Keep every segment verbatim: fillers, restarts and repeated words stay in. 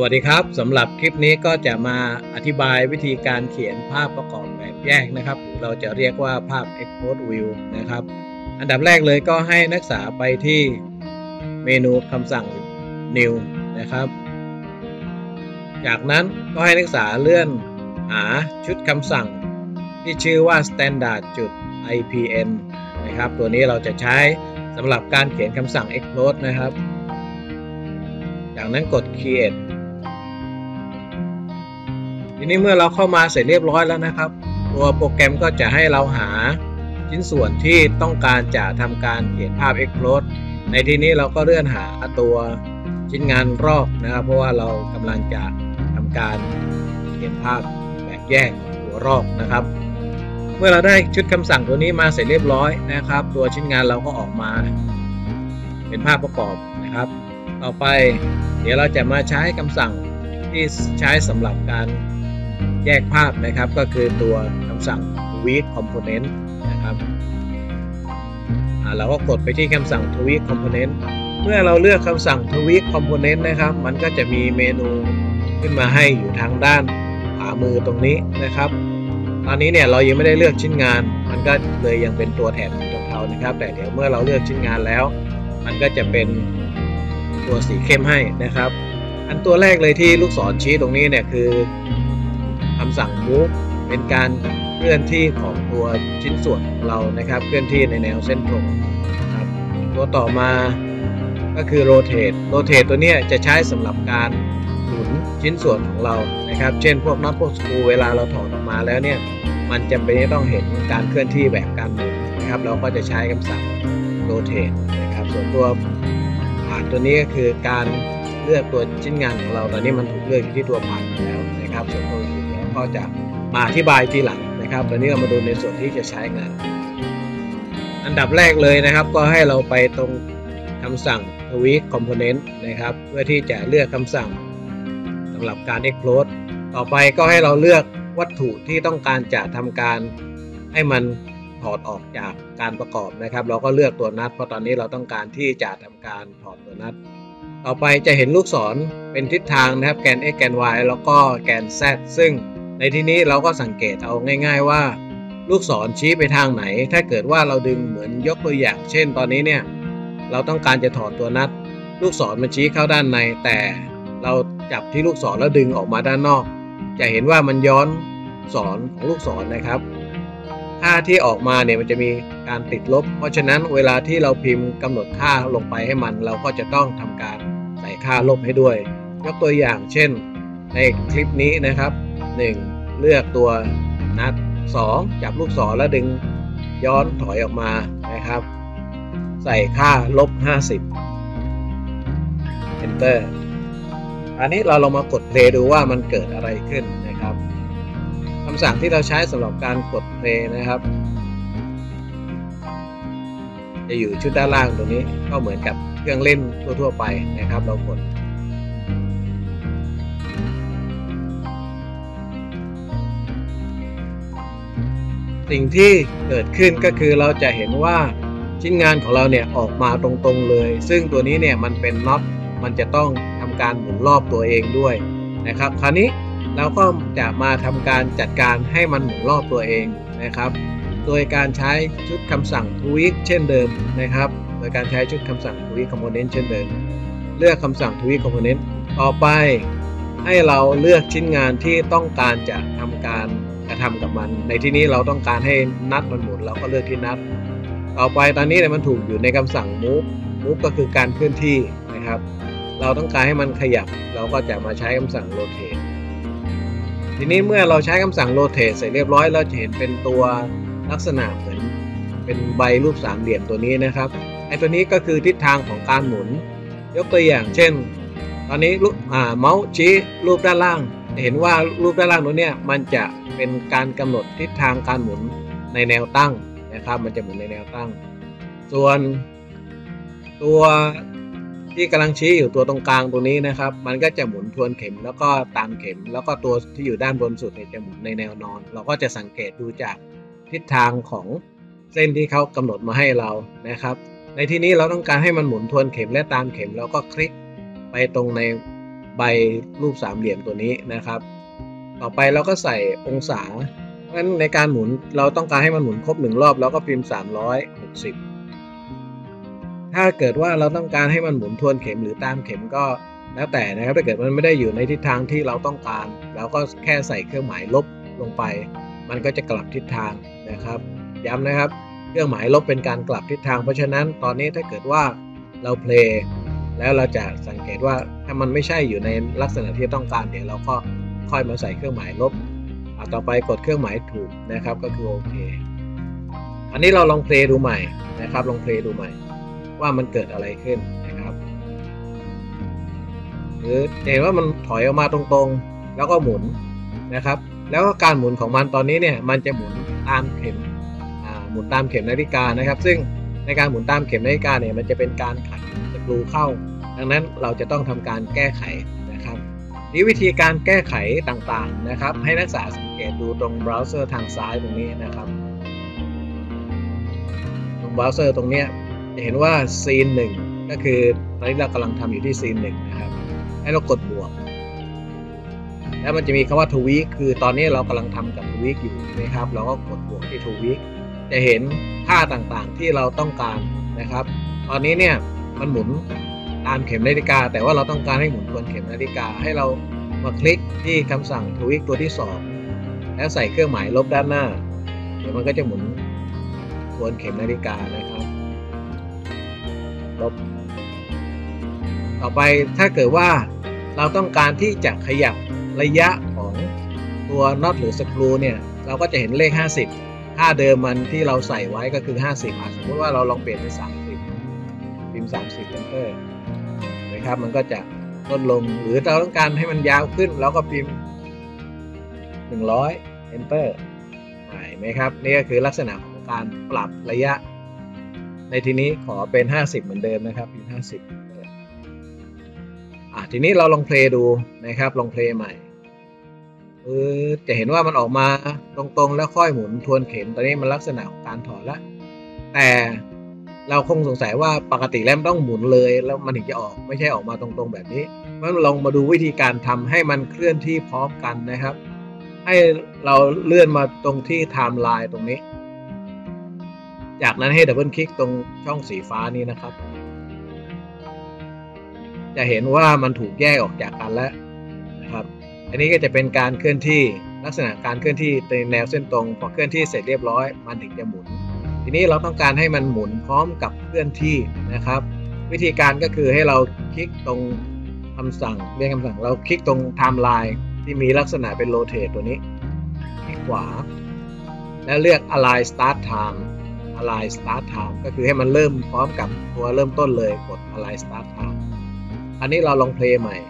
วัสดีครับสำหรับคลิปนี้ก็จะมาอธิบายวิธีการเขียนภาพประกอบแบบแยกนะครับหรือเราจะเรียกว่าภาพ Export View นะครับอันดับแรกเลยก็ให้นักศึกษาไปที่เมนูคำสั่ง New นะครับจากนั้นก็ให้นักศึกษาเลื่อนหาชุดคำสั่งที่ชื่อว่า standard จุด ไอ พี เอ็น นะครับตัวนี้เราจะใช้สำหรับการเขียนคำสั่ง Export นะครับจากนั้นกด Create ทีนี้เมื่อเราเข้ามาเสร็จเรียบร้อยแล้วนะครับตัวโปรแกรมก็จะให้เราหาชิ้นส่วนที่ต้องการจะทำการเขียนภาพ Export ในที่นี้เราก็เลื่อนหาตัวชิ้นงานรอกนะครับเพราะว่าเรากำลังจะทำการเขียนภาพแบบแยกตัวรอกนะครับเมื่อเราได้ชุดคำสั่งตัวนี้มาเสร็จเรียบร้อยนะครับตัวชิ้นงานเราก็ออกมาเป็นภาพประกอบนะครับต่อไปเดี๋ยวเราจะมาใช้คำสั่งที่ใช้สำหรับการแยกภาพนะครับก็คือตัวคำสั่ง tweak component นะครับเราก็กดไปที่คำสั่ง tweak component เมื่อเราเลือกคำสั่ง tweak component นะครับมันก็จะมีเมนูขึ้นมาให้อยู่ทางด้านขวามือตรงนี้นะครับตอนนี้เนี่ยเรายังไม่ได้เลือกชิ้นงานมันก็เลยยังเป็นตัวแถบสีเทาๆนะครับแต่เดี๋ยวเมื่อเราเลือกชิ้นงานแล้วมันก็จะเป็นตัวสีเข้มให้นะครับอันตัวแรกเลยที่ลูกศรชี้ตรงนี้เนี่ยคือคำสั่ง move เป็นการเคลื่อนที่ของตัวชิ้นส่วนของเรานะครับเคลื่อนที่ในแนวเส้นตรงครับตัวต่อมาก็คือ rotate rotate ตัวนี้จะใช้สำหรับการหมุนชิ้นส่วนของเรานะครับเช่นพวกน็อตพวกสกรูเวลาเราถอดออกมาแล้วเนี่ยมันจำเป็นที่ต้องเห็นการเคลื่อนที่แบบการหมุนนะครับเราก็จะใช้คำสั่ง rotate นะครับส่วนตัวผ่านตัวนี้ก็คือการเลือกตัวชิ้นงานของเราตอนนี้มันถูกเลือกอยู่ที่ตัวผ่านแล้วนะครับส่วนตัวอื่นแล้วก็จะมาอธิบายทีหลังนะครับตอนนี้เรามาดูในส่วนที่จะใช้งานอันดับแรกเลยนะครับก็ให้เราไปตรงคำสั่ง tweak component นะครับเพื่อที่จะเลือกคำสั่งสำหรับการ export ต่อไปก็ให้เราเลือกวัตถุที่ต้องการจะทำการให้มันถอดออกจากการประกอบนะครับเราก็เลือกตัวนัทเพราะตอนนี้เราต้องการที่จะทำการถอดตัวนัทต่อไปจะเห็นลูกศรเป็นทิศทางนะครับแกน x แกน y แล้วก็แกน z ซึ่งในที่นี้เราก็สังเกตเอาง่ายๆว่าลูกศรชี้ไปทางไหนถ้าเกิดว่าเราดึงเหมือนยกตัวอย่างเช่นตอนนี้เนี่ยเราต้องการจะถอดตัวนัทลูกศรมันชี้เข้าด้านในแต่เราจับที่ลูกศรแล้วดึงออกมาด้านนอกจะเห็นว่ามันย้อนศรของลูกศรนะครับค่าที่ออกมาเนี่ยมันจะมีการติดลบเพราะฉะนั้นเวลาที่เราพิมพ์กำหนดค่าลงไปให้มันเราก็จะต้องทำการใส่ค่าลบให้ด้วยยกตัวอย่างเช่นในคลิปนี้นะครับหนึ่งเลือกตัวนัดสองจับลูกศรแล้วดึงย้อนถอยออกมานะครับใส่ค่าลบห้าสิบ Enter อันนี้เราลองมากด play ดูว่ามันเกิดอะไรขึ้นนะครับคำสั่งที่เราใช้สำหรับการกด play นะครับจะอยู่ชุดด้านล่างตรงนี้ก็เหมือนกับเครื่องเล่นทั่วๆไปนะครับเรากดสิ่งที่เกิดขึ้นก็คือเราจะเห็นว่าชิ้นงานของเราเนี่ยออกมาตรงๆเลยซึ่งตัวนี้เนี่ยมันเป็นน็อตมันจะต้องทำการหมุนรอบตัวเองด้วยนะครับคราวนี้เราก็จะมาทำการจัดการให้มันหมุนรอบตัวเองนะครับโดยการใช้ชุดคำสั่ง tweak เช่นเดิมนะครับโดยการใช้ชุดคำสั่ง tweak component เช่นเดิมเลือกคำสั่ง tweak component ต่อไปให้เราเลือกชิ้นงานที่ต้องการจะทำการกระทำกับมันในที่นี้เราต้องการให้นัดมันหมุนเราก็เลือกที่นัดต่อไปตอนนี้เนี่ยมันถูกอยู่ในคำสั่ง move move ก็คือการเคลื่อนที่นะครับเราต้องการให้มันขยับเราก็จะมาใช้คำสั่ง rotate ทีนี้เมื่อเราใช้คำสั่ง rotate เสร็จเรียบร้อยเราจะเห็นเป็นตัวลักษณะเหมือนเป็นใบรูปสามเหลี่ยมตัวนี้นะครับไอ้ตัวนี้ก็คือทิศทางของการหมุนยกตัวอย่างเช่นตอนนี้เมาส์ชี้รูปด้านล่างเห็นว่ารูปด้านล่างตัวเนี้ยมันจะเป็นการกำหนดทิศทางการหมุนในแนวตั้งนะครับมันจะหมุนในแนวตั้งส่วนตัวที่กำลังชี้อยู่ตัวตรงกลางตรงนี้นะครับมันก็จะหมุนทวนเข็มแล้วก็ตามเข็มแล้วก็ตัวที่อยู่ด้านบนสุดเนี่ยจะหมุนในแนวนอนเราก็จะสังเกตดูจากทิศทางของเส้นที่เขากำหนดมาให้เรานะครับในที่นี้เราต้องการให้มันหมุนทวนเข็มและตามเข็มเราก็คลิกไปตรงในใบรูปสามเหลี่ยมตัวนี้นะครับต่อไปเราก็ใส่องศาเพราะฉะนั้นในการหมุนเราต้องการให้มันหมุนครบหนึ่งรอบแล้วก็พิมพ์สามร้อยหกสิบถ้าเกิดว่าเราต้องการให้มันหมุนทวนเข็มหรือตามเข็มก็แล้วแต่นะครับถ้าเกิดมันไม่ได้อยู่ในทิศทางที่เราต้องการเราก็แค่ใส่เครื่องหมายลบลงไปมันก็จะกลับทิศทางนะครับย้ำนะครับเครื่องหมายลบเป็นการกลับทิศทางเพราะฉะนั้นตอนนี้ถ้าเกิดว่าเราเพลย์แล้วเราจะสังเกตว่าถ้ามันไม่ใช่อยู่ในลักษณะที่ต้องการเดี๋ยวเราก็ค่อยมาใส่เครื่องหมายลบต่อไปกดเครื่องหมายถูกนะครับก็คือโอเคอันนี้เราลองเพลย์ดูใหม่นะครับลองเพลย์ดูใหม่ว่ามันเกิดอะไรขึ้นนะครับหรือเห็นว่ามันถอยออกมาตรงๆแล้วก็หมุนนะครับแล้วก็การหมุนของมันตอนนี้เนี่ยมันจะหมุนตามเข็มหมุนตามเข็มนาฬิกานะครับซึ่งในการหมุนตามเข็มนาฬิกาเนี่ยมันจะเป็นการขัดสกรูเข้าดังนั้นเราจะต้องทำการแก้ไขนะครับนี่วิธีการแก้ไขต่างๆนะครับให้นักศึกษาสังเกตดูตรงเบราว์เซอร์ทางซ้ายตรงนี้นะครับตรงเบราว์เซอร์ตรงนี้จะเห็นว่าซีนหนึ่งก็คือตอนนี้เรากำลังทำอยู่ที่ซีนหนึ่งนะครับให้เรากดบวกแล้วมันจะมีคำว่าทวีคคือตอนนี้เรากำลังทำกับทวีคอยู่นะครับเราก็กดบวกที่ทวีคจะเห็นค่าต่างๆที่เราต้องการนะครับตอนนี้เนี่ยมันหมุนตามเข็มนาฬิกาแต่ว่าเราต้องการให้หมุนทวนเข็มนาฬิกาให้เรามาคลิกที่คำสั่งทวีคตัวที่สองแล้วใส่เครื่องหมายลบด้านหน้าเดี๋ยวมันก็จะหมุนทวนเข็มนาฬิกานะครับลบต่อไปถ้าเกิดว่าเราต้องการที่จะขยับระยะของตัวน็อตหรือสกรูเนี่ยเราก็จะเห็นเลขห้าสิบค่าเดิมมันที่เราใส่ไว้ก็คือห้าสิบสมมติว่าเราลองเปลี่ยนเป็นสามสิบพิมพ์สามสิบ enter นะครับมันก็จะลดลงหรือเราต้องการให้มันยาวขึ้นเราก็พิมพ์หนึ่งร้อย enter เห็นไหมครับนี่ก็คือลักษณะของการปรับระยะในทีนี้ขอเป็นห้าสิบเหมือนเดิมนะครับพิมพ์ห้าสิบอ่ะทีนี้เราลองเพลย์ดูนะครับลองเพลย์ใหม่เออจะเห็นว่ามันออกมาตรงๆแล้วค่อยหมุนทวนเข็มตอนนี้มันลักษณะของการถอยละแต่เราคงสงสัยว่าปกติแล้วมันต้องหมุนเลยแล้วมันถึงจะออกไม่ใช่ออกมาตรงๆแบบนี้งั้นลองมาดูวิธีการทำให้มันเคลื่อนที่พร้อมกันนะครับให้เราเลื่อนมาตรงที่ไทม์ไลน์ตรงนี้จากนั้นให้ดับเบิลคลิกตรงช่องสีฟ้านี้นะครับจะเห็นว่ามันถูกแยกออกจากกันแล้วนะครับอันนี้ก็จะเป็นการเคลื่อนที่ลักษณะการเคลื่อนที่ในแนวเส้นตรงพอเคลื่อนที่เสร็จเรียบร้อยมันถึงจะหมุนทีนี้เราต้องการให้มันหมุนพร้อมกับเคลื่อนที่นะครับวิธีการก็คือให้เราคลิกตรงคำสั่งเรียกคำสั่งเราคลิกตรงไทม์ไลน์ที่มีลักษณะเป็นโรเตทตัวนี้คลิกขวาแล้วเลือก align start time align start time ก็คือให้มันเริ่มพร้อมกับตัวเริ่มต้นเลยกด align start time อันนี้เราลองเพลย์ใหม่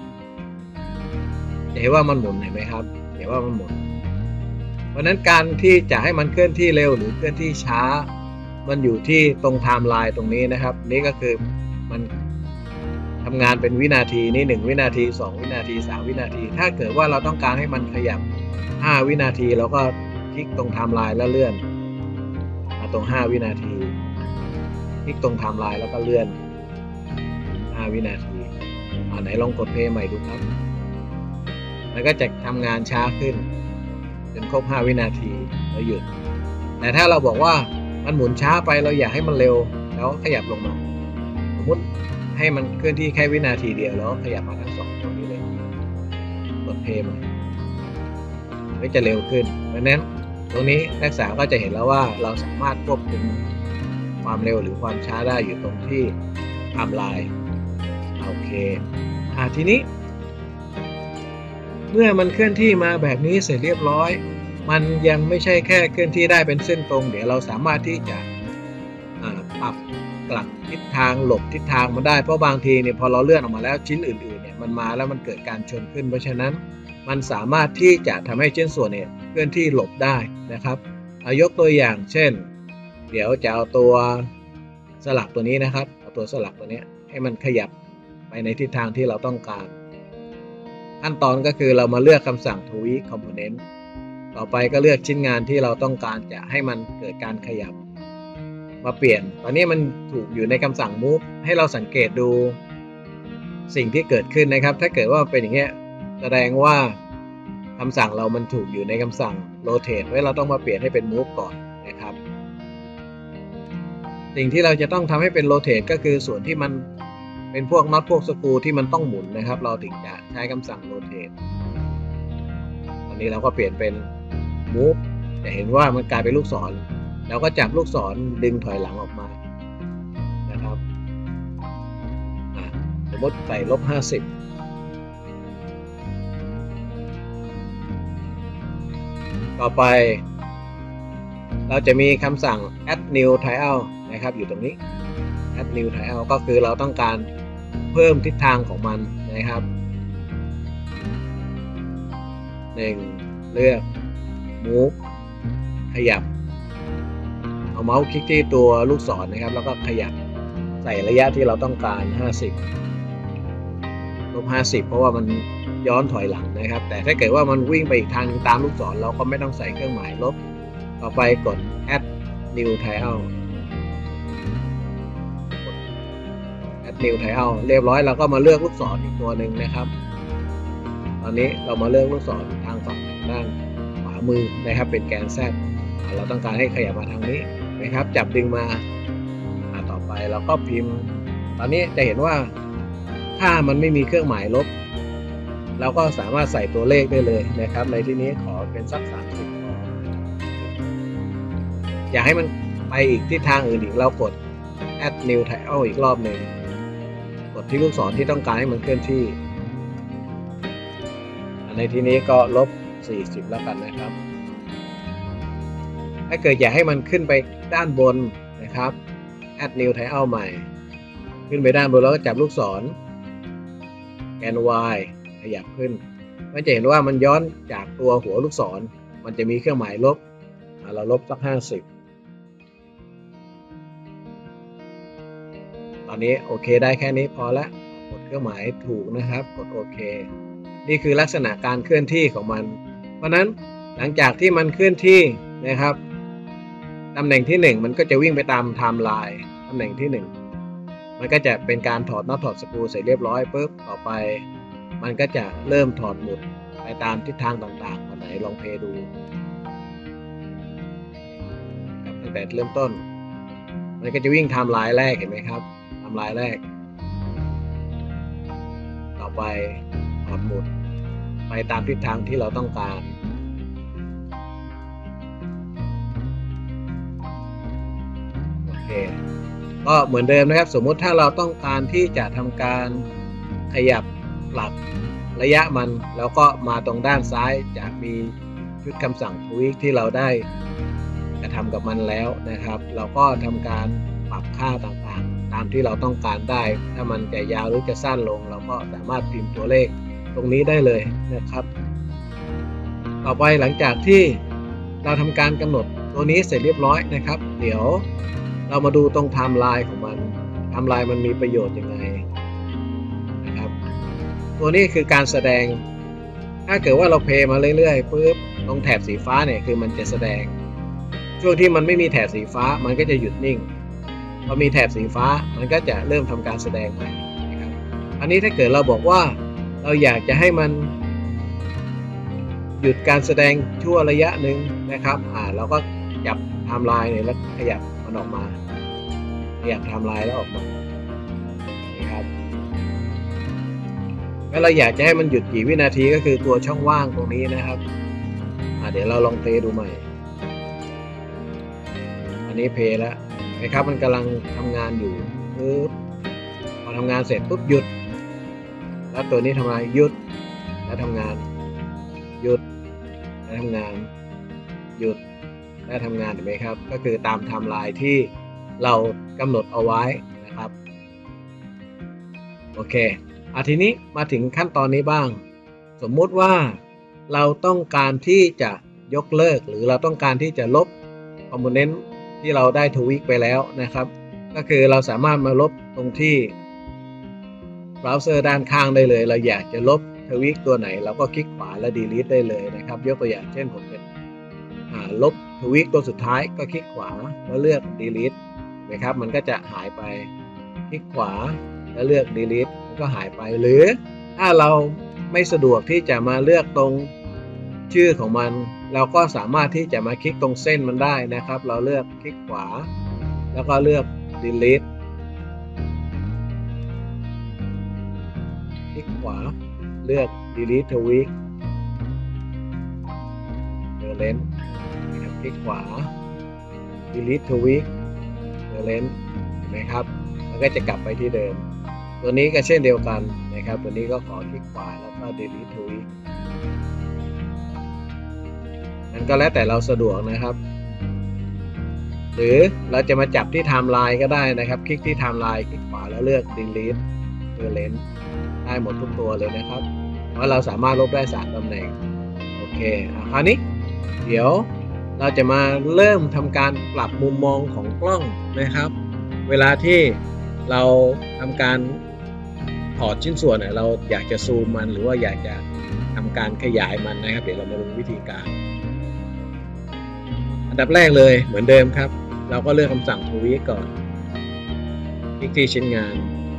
จะเห็นว่ามันหมุนเห็นไหมครับเห็นว่ามันหมุนเพราะนั้นการที่จะให้มันเคลื่อนที่เร็วหรือเคลื่อนที่ช้ามันอยู่ที่ตรงไทม์ไลน์ตรงนี้นะครับนี่ก็คือมันทำงานเป็นวินาทีนี่หนึ่งวินาทีสองวินาทีสามวินาทีถ้าเกิดว่าเราต้องการให้มันขยับห้าวินาทีเราก็คลิกตรงไทม์ไลน์แล้วเลื่อนมาตรงห้าวินาทีคลิกตรงไทม์ไลน์แล้วก็เลื่อนห้าวินาทีอ่าไหนลองกดเพลย์ใหม่ดูครับมันก็จะทำงานช้าขึ้นจนครบห้าวินาทีแล้วหยุดแต่ถ้าเราบอกว่ามันหมุนช้าไปเราอยากให้มันเร็วแล้วขยับลงมาสมมติให้มันเคลื่อนที่แค่วินาทีเดียวแล้วขยับมาทั้งสองตรงนี้เลยกดเพลย์มันก็จะเร็วขึ้นเพราะนั้นตรงนี้นักศึกษาก็จะเห็นแล้วว่าเราสามารถควบคุมความเร็วหรือความช้าได้อยู่ตรงที่ไทม์ไลน์โอเคอ่ะทีนี้เมื่อมันเคลื่อนที่มาแบบนี้เสร็จเรียบร้อยมันยังไม่ใช่แค่เคลื่อนที่ได้เป็นเส้นตรงเดี๋ยวเราสามารถที่จะปรับกลับทิศทางหลบทิศทางมาได้เพราะบางทีเนี่ยพอเราเลื่อนออกมาแล้วชิ้นอื่นๆเนี่ยมันมาแล้วมันเกิดการชนขึ้นเพราะฉะนั้นมันสามารถที่จะทำให้ชิ้นส่วนเนี่ยเคลื่อนที่หลบได้นะครับเอายกตัวอย่างเช่นเดี๋ยวจะเอาตัวสลักตัวนี้นะครับเอาตัวสลักตัวนี้ให้มันขยับไปในทิศทางที่เราต้องการขั้นตอนก็คือเรามาเลือกคำสั่ง tweak component ต่อไปก็เลือกชิ้นงานที่เราต้องการจะให้มันเกิดการขยับมาเปลี่ยนตอนนี้มันถูกอยู่ในคำสั่ง move ให้เราสังเกตดูสิ่งที่เกิดขึ้นนะครับถ้าเกิดว่าเป็นอย่างเงี้ยแสดงว่าคำสั่งเรามันถูกอยู่ในคำสั่ง rotate ไว้เราต้องมาเปลี่ยนให้เป็น move ก่อนนะครับสิ่งที่เราจะต้องทำให้เป็น rotate ก็คือส่วนที่มันเป็นพวกน็อตพวกสกรูที่มันต้องหมุนนะครับเราถึงจะใช้คำสั่ง rotate ตอนนี้เราก็เปลี่ยนเป็น move จะเห็นว่ามันกลายเป็นลูกศรเราก็จับลูกศรดึงถอยหลังออกมานะครับสมมติใส่ลบห้าสิบต่อไปเราจะมีคำสั่ง add new trial นะครับอยู่ตรงนี้ add new trial ก็คือเราต้องการเพิ่มทิศทางของมันนะครับหนึ่งเลือก move ขยับเอาเมาส์คลิกที่ตัวลูกศรนะครับแล้วก็ขยับใส่ระยะที่เราต้องการห้าสิบลบห้าสิบเพราะว่ามันย้อนถอยหลังนะครับแต่ถ้าเกิดว่ามันวิ่งไปอีกทางตามลูกศรเราก็ไม่ต้องใส่เครื่องหมายลบต่อไปกด add new trial add new trial เรียบร้อยเราก็มาเลือกลูกศรอีกตัวหนึ่งนะครับตอนนี้เรามาเลือกลูกศรทางฝั่งด้านขวามือนะครับเป็นแกน Z เราต้องการให้ขยับมาทางนี้นะครับจับดึงมาต่อไปเราก็พิมพ์ตอนนี้จะเห็นว่าถ้ามันไม่มีเครื่องหมายลบเราก็สามารถใส่ตัวเลขได้เลยนะครับในที่นี้ขอเป็นสักสามสิบพออยากให้มันไปอีกทิศทางอื่นอีกเรากด add new trial อีกรอบหนึ่งกดที่ลูกศรที่ต้องการให้มันเคลื่อนที่ในที่นี้ก็ลบสี่สิบแล้วกันนะครับถ้าเกิดอยากให้มันขึ้นไปด้านบนนะครับ add new trial ใหม่ขึ้นไปด้านบนแล้วก็จับลูกศรแกน Y ขยับขึ้นมันจะเห็นว่ามันย้อนจากตัวหัวลูกศรมันจะมีเครื่องหมายลบเราลบสักห้าสิบตอนนี้โอเคได้แค่นี้พอแล้วกดเครื่องหมายถูกนะครับกดโอเคนี่คือลักษณะการเคลื่อนที่ของมันเพราะนั้นหลังจากที่มันเคลื่อนที่นะครับตำแหน่งที่หนึ่งมันก็จะวิ่งไปตามไทม์ไลน์ตำแหน่งที่หนึ่งมันก็จะเป็นการถอดน็อตถอดสกรูเสร็จเรียบร้อยปุ๊บต่อไปมันก็จะเริ่มถอดหมุดไปตามทิศทางต่างๆอันไหนลองเพลย์ดูตั้งแต่เริ่มต้นมันก็จะวิ่งไทม์ไลน์แรกเห็นไหมครับไทม์ไลน์แรกต่อไปถอดหมุดไปตามทิศทางที่เราต้องการโอเคก็เหมือนเดิมนะครับสมมุติถ้าเราต้องการที่จะทำการขยับปรับระยะมันแล้วก็มาตรงด้านซ้ายจะมีชุดคำสั่งทวีคที่เราได้กระทำกับมันแล้วนะครับเราก็ทำการปรับค่าต่างๆตามที่เราต้องการได้ถ้ามันจะยาวหรือจะสั้นลงเราก็สามารถพิมพ์ตัวเลขตรงนี้ได้เลยนะครับต่อไปหลังจากที่เราทำการกำหนดตัวนี้เสร็จเรียบร้อยนะครับเดี๋ยวเรามาดูตรงไทม์ไลน์ของมันไทม์ไลน์มันมีประโยชน์ยังไงนะครับตัวนี้คือการแสดงถ้าเกิดว่าเราเพลย์มาเรื่อยๆปุ๊บตรงแถบสีฟ้าเนี่ยคือมันจะแสดงช่วงที่มันไม่มีแถบสีฟ้ามันก็จะหยุดนิ่งพอมีแถบสีฟ้ามันก็จะเริ่มทำการแสดงใหม่นะครับอันนี้ถ้าเกิดเราบอกว่าเราอยากจะให้มันหยุดการแสดงชั่วระยะหนึ่งนะครับอ่าเราก็จับไทม์ไลน์เนี่ยแล้วขยับมันออกมาขยับไทม์ไลน์แล้วออกมานะครับแล้วเราอยากจะให้มันหยุดกี่วินาทีก็คือตัวช่องว่างตรงนี้นะครับอ่าเดี๋ยวเราลองเพลย์ดูใหม่อันนี้เพลย์แล้วนะครับมันกำลังทำงานอยู่ปึ๊บพอทำงานเสร็จปุ๊บหยุดแล้วตัวนี้ทำงานหยุดแล้วทำงานหยุดแล้วทำงานหยุดและทำงานเห็นไหมครับก็คือตามไทม์ไลน์ที่เรากำหนดเอาไว้นะครับโอเคอ่ะทีนี้มาถึงขั้นตอนนี้บ้างสมมุติว่าเราต้องการที่จะยกเลิกหรือเราต้องการที่จะลบคอมโพเนนต์ที่เราได้ทวีคไปแล้วนะครับก็คือเราสามารถมาลบตรงที่เบราว์เซอร์ด้านข้างได้เลยเราอยากจะลบทวีคตัวไหนเราก็คลิกขวาและ delete ได้เลยนะครับยกตัวอย่างเช่นผมเป็นลบทวีคตัวสุดท้ายก็คลิกขวาแล้วเลือก delete นะครับมันก็จะหายไปคลิกขวาแล้วเลือก delete มันก็หายไปหรือถ้าเราไม่สะดวกที่จะมาเลือกตรงชื่อของมันเราก็สามารถที่จะมาคลิกตรงเส้นมันได้นะครับเราเลือกคลิกขวาแล้วก็เลือก delete คลิกขวาเลือก delete tweak เดอเลนนะครับคลิกขวา delete tweak เดอเลนเห็นไหมครับมันก็จะกลับไปที่เดิมตัวนี้ก็เช่นเดียวกันนะครับตัวนี้ก็ขอคลิกขวาแล้วก็ delete tweak มันก็แล้วแต่เราสะดวกนะครับหรือเราจะมาจับที่ไทม์ไลน์ก็ได้นะครับคลิกที่ไทม์ไลน์คลิกขวาแล้วเลือก delete current ได้หมดทุกตัวเลยนะครับเพราะเราสามารถลบได้สามตำแหน่งโอเคคราวนี้เดี๋ยวเราจะมาเริ่มทำการปรับมุมมองของกล้องนะครับเวลาที่เราทำการถอดชิ้นส่วนเนี่ยเราอยากจะซูมมันหรือว่าอยากจะทำการขยายมันนะครับเดี๋ยวเรามาดูวิธีการอันดับแรกเลยเหมือนเดิมครับเราก็เลือกคำสั่ง tweak ก่อนคลิกที่ชิ้นงาน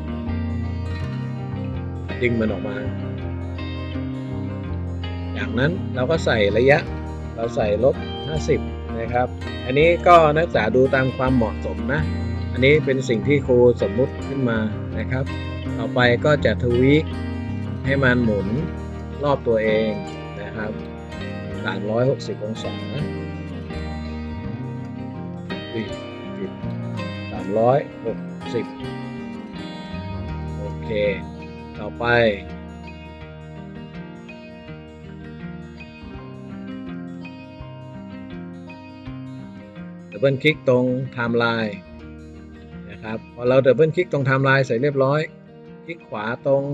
ดึงมันออกมาจากนั้นเราก็ใส่ระยะเราใส่ลบห้าสิบนะครับอันนี้ก็นักศึกษาดูตามความเหมาะสมนะอันนี้เป็นสิ่งที่ครูสมมุติขึ้นมานะครับต่อไปก็จะทวีคให้มันหมุนรอบตัวเองนะครับสามร้อยหกสิบองศาสามร้อยหกสิบโอเคต่อไปดับเบิลคลิกตรงไทม์ไลน์นะครับพอเราดับเบิลคลิกตรงไทม์ไลน์เสร็จเรียบร้อยคลิกขวาตรง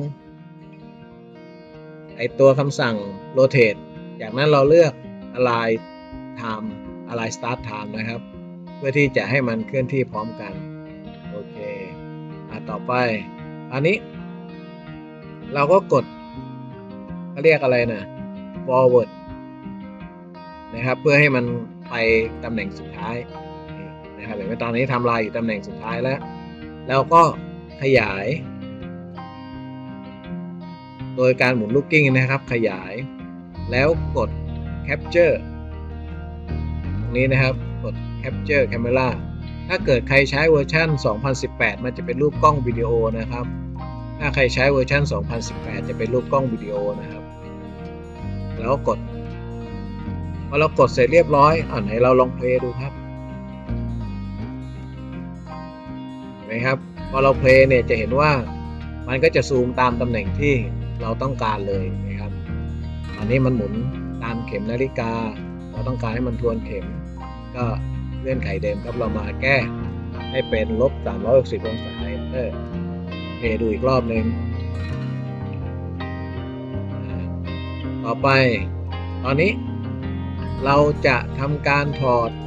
ไอตัวคำสั่ง rotate จากนั้นเราเลือก align time align start time นะครับเพื่อที่จะให้มันเคลื่อนที่พร้อมกันโอเคอ่ะต่อไปอันนี้เราก็กดเขาเรียกอะไรนะ forward นะครับเพื่อให้มันไปตำแหน่งสุดท้ายนะครับเห็นไหมตอนนี้ทำลายอยู่ตำแหน่งสุดท้ายแล้วแล้วก็ขยายโดยการหมุนลูกกิ้งนะครับขยายแล้วกด capture ตรงนี้นะครับกด capture camera ถ้าเกิดใครใช้เวอร์ชันสองพันสิบแปดมันจะเป็นรูปกล้องวิดีโอนะครับถ้าใครใช้เวอร์ชันสองพันสิบแปดจะเป็นรูปกล้องวิดีโอนะครับแล้วกดพอเรากดเสร็จเรียบร้อยอ่ะไหนเราลองเพลย์ดูครับเห็นไหมครับพอเราเพลย์เนี่ยจะเห็นว่ามันก็จะซูมตามตำแหน่งที่เราต้องการเลยนะครับตอนนี้มันหมุนตามเข็มนาฬิกาเราต้องการให้มันทวนเข็มก็เลื่อนไขเดิมครับเรามาแก้ให้เป็นลบสามร้อยหกสิบองศา Enter เพลย์ดูอีกรอบหนึ่งต่อไปตอนนี้เราจะทำการถอด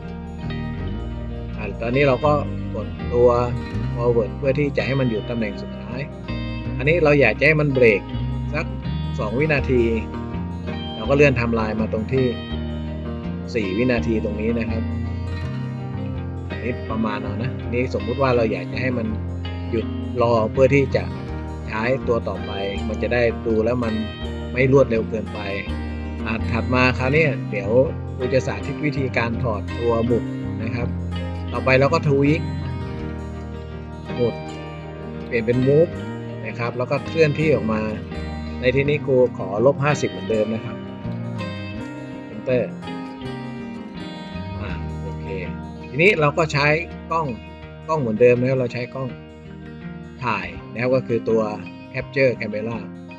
อ่าตอนนี้เราก็กดตัว forward เพื่อที่จะให้มันอยู่ตำแหน่งสุดท้ายอันนี้เราอยากจะให้มันเบรกสักสองวินาทีเราก็เลื่อนไทม์ไลน์มาตรงที่สี่วินาทีตรงนี้นะครับนี่ประมาณเอานะนี่สมมุติว่าเราอยากจะให้มันหยุดรอเพื่อที่จะใช้ตัวต่อไปมันจะได้ดูแล้วมันไม่รวดเร็วเกินไปถัดมาคราวนี้เดี๋ยวครูจะสาธิตวิธีการถอดตัวหมุดนะครับต่อไปเราก็ทวีคหมุดเปลี่ยนเป็นมูฟนะครับแล้วก็เคลื่อนที่ออกมาในที่นี้ครูขอลบห้าสิบเหมือนเดิมนะครับ Enter อ่าโอเคทีนี้เราก็ใช้กล้องกล้องเหมือนเดิมนะครับเราใช้กล้องถ่ายนะครับก็คือตัว Capture Camera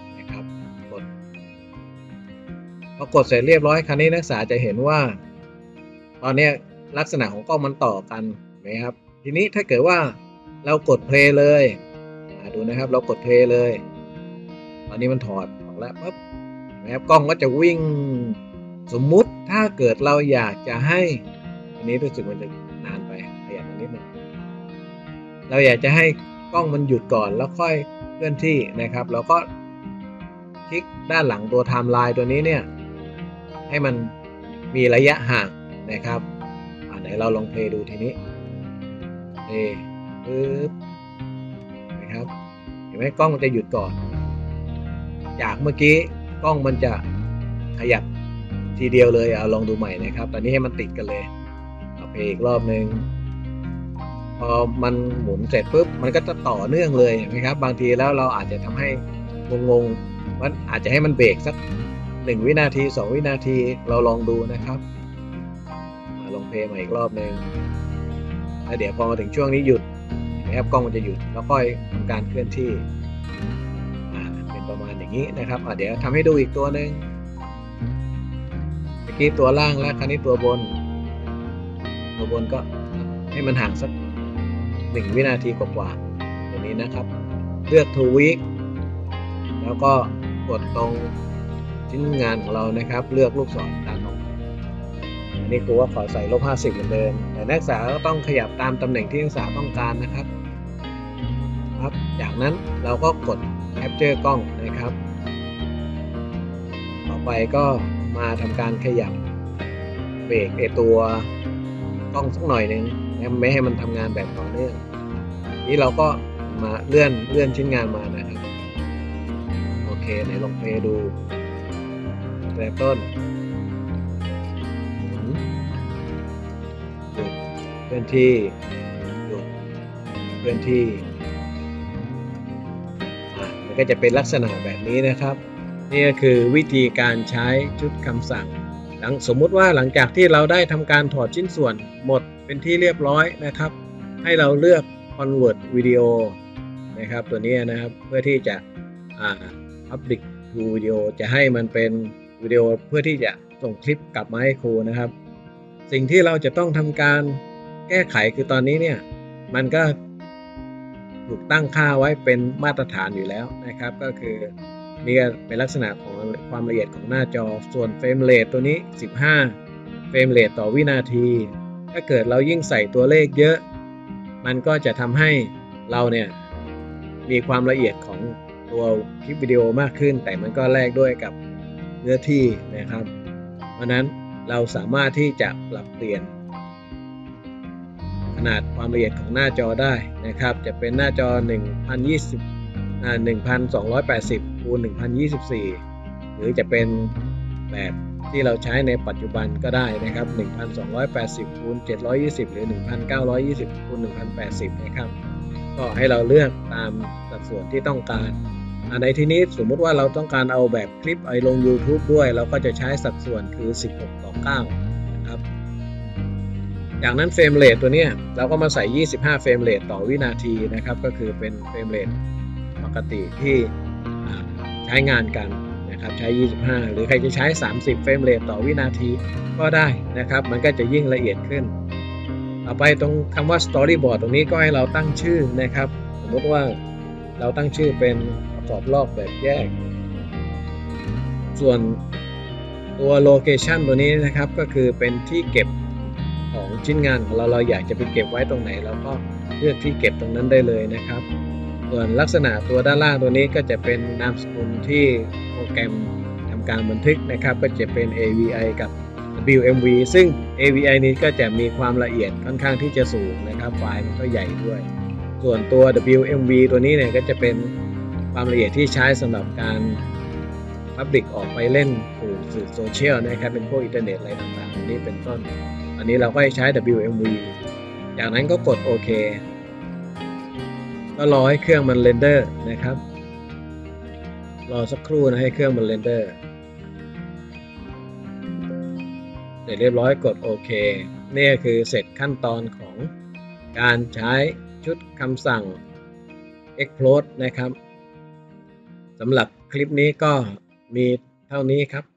พอกดเสร็จเรียบร้อยคราวนี้นักศึกษาจะเห็นว่าตอนนี้ลักษณะของกล้องมันต่อกันนะครับทีนี้ถ้าเกิดว่าเรากดเพลย์เลยดูนะครับเรากดเพลย์เลยตอนนี้มันถอดออกแล้วปั๊บนะครับกล้องก็จะวิ่งสมมุติถ้าเกิดเราอยากจะให้อันนี้รู้สึกมันจะนานไปขยับนิดนึงเราอยากจะให้กล้องมันหยุดก่อนแล้วค่อยเคลื่อนที่นะครับแล้วก็คลิกด้านหลังตัวไทม์ไลน์ตัวนี้เนี่ยให้มันมีระยะห่างนะครับอ่าไหนเราลองเพลย์ดูทีนี้เพลย์ปึ๊บนะครับเห็นไหมกล้องมันจะหยุดก่อนจากเมื่อกี้กล้องมันจะขยับทีเดียวเลยเอาลองดูใหม่นะครับตอนนี้ให้มันติดกันเลยเอาเพลย์อีกรอบนึงพอมันหมุนเสร็จปุ๊บมันก็จะต่อเนื่องเลยเห็นไหมครับบางทีแล้วเราอาจจะทำให้งงๆมันอาจจะให้มันเบรกสักหนึ่งวินาทีสองวินาทีเราลองดูนะครับลองเพลย์ใหม่อีกรอบนึงแล้วเดี๋ยวพอมาถึงช่วงนี้หยุดนะครับกล้องมันจะหยุดแล้วก็ทำการเคลื่อนที่เป็นประมาณอย่างนี้นะครับเดี๋ยวทำให้ดูอีกตัวหนึ่งเมื่อกี้ตัวล่างแล้วคราวนี้ตัวบนตัวบนก็ให้มันห่างสักหนึ่งวินาทีกว่าๆตัวนี้นะครับเลือก ทู วีค แล้วก็กดตรงชิ้นงานของเรานะครับเลือกลูกศรดันออกอันนี้ครูว่าขอใส่ลบห้าสิบเหมือนเดิมแต่นักศึกษาก็ต้องขยับตามตำแหน่งที่นักศึกษาต้องการนะครับครับจากนั้นเราก็กดแคปเจอร์กล้องนะครับต่อไปก็มาทำการขยับเบรกไอตัวกล้องสักหน่อยหนึ่งไม่ให้มันทำงานแบบต่อเนื่องนี้เราก็มาเลื่อนเลื่อนชิ้นงานมานะครับโอเคไหนลองเพลย์ดูเริ่มต้นหยุดเคลื่อนที่หยุดเคลื่อนที่มันก็จะเป็นลักษณะแบบนี้นะครับนี่ก็คือวิธีการใช้ชุดคำสั่งหลังสมมุติว่าหลังจากที่เราได้ทำการถอดชิ้นส่วนหมดเป็นที่เรียบร้อยนะครับให้เราเลือก convert video นะครับตัวนี้นะครับเพื่อที่จะอ่า public to video จะให้มันเป็นวิดีโอเพื่อที่จะส่งคลิปกลับมาให้ครูนะครับสิ่งที่เราจะต้องทำการแก้ไขคือตอนนี้เนี่ยมันก็ถูกตั้งค่าไว้เป็นมาตรฐานอยู่แล้วนะครับก็คือนี่เป็นลักษณะของความละเอียดของหน้าจอส่วนเฟรมเรทตัวนี้สิบห้าเฟรมเรทต่อวินาทีถ้าเกิดเรายิ่งใส่ตัวเลขเยอะมันก็จะทำให้เราเนี่ยมีความละเอียดของตัวคลิปวิดีโอมากขึ้นแต่มันก็แลกด้วยกับเนื้อที่นะครับเพราะนั้นเราสามารถที่จะปรับเปลี่ยนขนาดความละเอียดของหน้าจอได้นะครับจะเป็นหน้าจอหนึ่งพันยี่สิบอ่าหนึ่งพันสองร้อยแปดสิบคูณหนึ่งพันยี่สิบสี่หรือจะเป็นแบบที่เราใช้ในปัจจุบันก็ได้นะครับหนึ่งพันสองร้อยแปดสิบคูณเจ็ดร้อยยี่สิบหรือหนึ่งพันเก้าร้อยยี่สิบคูณหนึ่งพันแปดสิบนะครับก็ให้เราเลือกตามสัดส่วนที่ต้องการในที่นี้สมมุติว่าเราต้องการเอาแบบคลิปไอลง YouTube ด้วยเราก็จะใช้สัดส่วนคือสิบหกต่อเก้านะครับจากนั้นเฟรมเรทตัวนี้เราก็มาใส่ยี่สิบห้าเฟรมเรทต่อวินาทีนะครับก็คือเป็นเฟรมเรทปกติที่ใช้งานกันนะครับใช้ยี่สิบห้าหรือใครจะใช้สามสิบเฟรมเรทต่อวินาทีก็ได้นะครับมันก็จะยิ่งละเอียดขึ้นต่อไปตรงคำว่า storyboard ตรงนี้ก็ให้เราตั้งชื่อนะครับสมมติว่าเราตั้งชื่อเป็นประกอบลอกแบบแยกส่วนตัว location ตัวนี้นะครับก็คือเป็นที่เก็บของชิ้นงานของเราเราอยากจะไปเก็บไว้ตรงไหนเราก็เลือกที่เก็บตรงนั้นได้เลยนะครับส่วนลักษณะตัวด้านล่างตัวนี้ก็จะเป็นนามสกุลที่โปรแกรมทำการบันทึกนะครับก็จะเป็น เอ วี ไอ กับ ดับเบิลยู เอ็ม วี ซึ่ง เอ วี ไอ นี้ก็จะมีความละเอียดค่อนข้างที่จะสูงนะครับไฟล์มันก็ใหญ่ด้วยส่วนตัว ดับเบิลยู เอ็ม วี ตัวนี้เนี่ยก็จะเป็นความละเอียดที่ใช้สำหรับการ Public ออกไปเล่นสู่สื่อโซเชียลนะครับเป็นพวกอินเทอร์เน็ตอะไรต่างๆนี้เป็นต้นอันนี้เราก็ใช้ ดับเบิลยู เอ็ม วี จากนั้นก็กดโอเคก็รอให้เครื่องมันเรนเดอร์นะครับรอสักครู่นะให้เครื่องมันเรนเดอร์เสร็จเรียบร้อยกดโอเคนี่คือเสร็จขั้นตอนของการใช้ชุดคำสั่ง Explode นะครับสำหรับคลิปนี้ก็มีเท่านี้ครับ